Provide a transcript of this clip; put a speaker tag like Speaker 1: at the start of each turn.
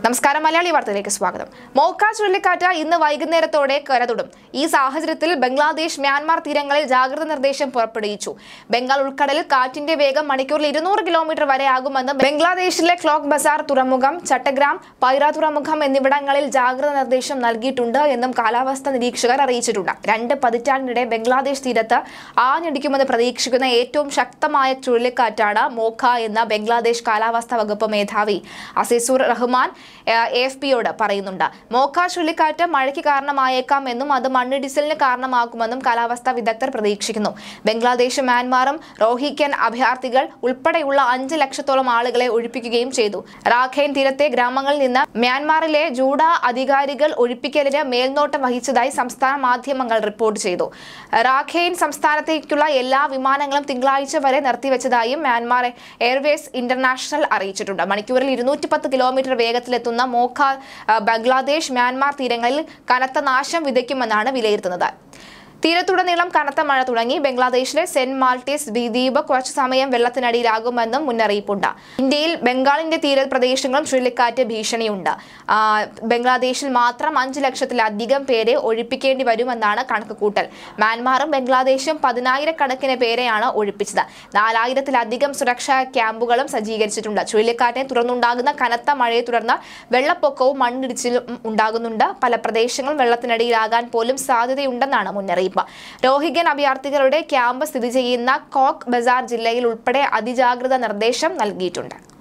Speaker 1: നമസ്കാരം മലയാളി വാർത്തയിലേക്ക് സ്വാഗതം. മോക്ക ചുഴലിക്കാറ്റ് ഇന്ന് വൈകുന്നേരത്തോടെ കരതൊടും. ഈ സാഹചര്യത്തിൽ ബംഗ്ലാദേശ് മ്യാൻമാർ തീരങ്ങളിൽ ജാഗ്രതാ നിർദ്ദേശം പുറപ്പെടുവിച്ചു. ബംഗാൾ ഉൾക്കടലിൽ കാറ്റിന്റെ വേഗം മണിക്കൂറിൽ 200 കിലോമീറ്റർ വരെ ആകുമെന്ന് ബംഗ്ലാദേശിലെ ക്ലോക്ക് ബസാർ തുറമുഖം, ചട്ടഗ്രാം, പൈറ തുറമുഖം എന്നിവിടങ്ങളിൽ ജാഗ്രതാ നിർദ്ദേശം നൽകിയിട്ടുണ്ട് എന്നും കാലാവസ്ഥാ നിരീക്ഷകർ അറിയിച്ചിട്ടുണ്ട്. 2 പതിറ്റാണ്ടിനിടെ ബംഗ്ലാദേശ് തീരത്ത് ആഞ്ഞടിക്കുമെന്ന് പ്രതീക്ഷിക്കുന്ന ഏറ്റവും ശക്തമായ ചുഴലിക്കാറ്റാണ് മോക്ക എന്ന് ബംഗ്ലാദേശ് കാലാവസ്ഥാ വകുപ്പ് മേധാവി അസീസുർ റഹ്മാൻ AFPയോട് പറയുന്നുണ്ട്. മോക്ക ചുഴലിക്കാറ്റ് മഴയ്ക്ക് കാരണമായേക്കാം എന്നും അത് മണ്ണിടിച്ചിലിന് കാരണമാകുമെന്നും കാലാവസ്ഥാ വിദഗ്ധർ പ്രതീക്ഷിക്കുന്നു. ബംഗ്ലാദേശും മ്യാൻമാറും റോഹിംഗ്യൻ അഭയാർത്ഥികൾ ഉൾപ്പെടെയുള്ള 5 ലക്ഷത്തോളം ആളുകളെ ഒഴിപ്പിക്കുകയും ചെയ്തു. റാഖൈൻ തീരത്തെ ഗ്രാമങ്ങളിൽ നിന്ന് മ്യാൻമാറിലെ ജൂഡ അധികാരികൾ ഒഴിപ്പിക്കലിന് മേൽനോട്ടം വഹിച്ചതായി സംസ്ഥാന മാധ്യമങ്ങൾ റിപ്പോർട്ട് ചെയ്തു. റാഖൈൻ സംസ്ഥാനത്തേക്കുള്ള എല്ലാ വിമാനങ്ങളും തിങ്കളാഴ്ച വരെ നിർത്തിവെച്ചതായും മ്യാൻമാർ എയർവേസ് ഇന്റർനാഷണൽ അറിയിച്ചിട്ടുണ്ട്. മണിക്കൂറിൽ 210 കിലോമീറ്റർ വേഗത്തിലെത്തുന്ന മോക്ക ബംഗ്ലാദേശ് മ്യാൻമാർ തീരങ്ങളിൽ കനത്ത നാശം വിതയ്ക്കുമെന്നാണ് വിലയിരുത്തുന്നത്. തീരത്തുടനീളം കനത്ത മഴ തുടങ്ങി. ബംഗ്ലാദേശിലെ സെന്റ് മാൾട്ടീസ് ദ്വീപ് കുറച്ചു സമയം വെള്ളത്തിനടിയിലാകുമെന്നും മുന്നറിയിപ്പുണ്ട്. ഇന്ത്യയിൽ ബംഗാളിന്റെ തീരപ്രദേശങ്ങളും ചുഴലിക്കാറ്റ് ഭീഷണിയുണ്ട്. ബംഗ്ലാദേശിൽ മാത്രം 5 ലക്ഷത്തിലധികം പേരെ ഒഴിപ്പിക്കേണ്ടി വരുമെന്നാണ് കണക്കുകൂട്ടൽ. മ്യാൻമാറും ബംഗ്ലാദേശും 10,000-കണക്കിന് പേരെയാണ് ഒഴിപ്പിച്ചത്. 4,000-ലധികം സുരക്ഷാ ക്യാമ്പുകളും സജ്ജീകരിച്ചിട്ടുണ്ട്. ചുഴലിക്കാറ്റിനെ തുടർന്നുണ്ടാകുന്ന കനത്ത മഴയെ തുടർന്ന് വെള്ളപ്പൊക്കവും മണ്ണിടിച്ചിലും ഉണ്ടാകുന്നുണ്ട്. പല പ്രദേശങ്ങളും വെള്ളത്തിനടിയിലാകാൻ പോലും സാധ്യതയുണ്ടെന്നാണ് മുന്നറിയിപ്പ്. റോഹിംഗ്യൻ അഭയാർത്ഥികളുടെ ക്യാമ്പ് സ്ഥിതി ചെയ്യുന്ന കോക്ക് ബസാർ ജില്ലയിൽ ഉൾപ്പെടെ അതിജാഗ്രതാ നിർദ്ദേശം നൽകിയിട്ടുണ്ട്.